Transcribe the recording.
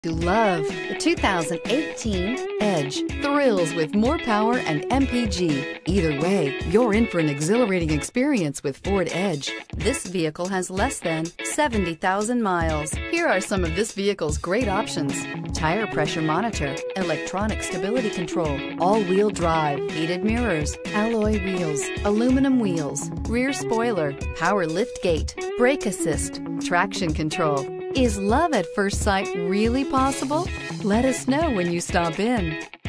You love the 2018 Edge. Thrills with more power and MPG. Either way, you're in for an exhilarating experience with Ford Edge. This vehicle has less than 70,000 miles. Here are some of this vehicle's great options: tire pressure monitor, electronic stability control, all-wheel drive, heated mirrors, alloy wheels, aluminum wheels, rear spoiler, power lift gate, brake assist, traction control. Is love at first sight really possible? Let us know when you stop in.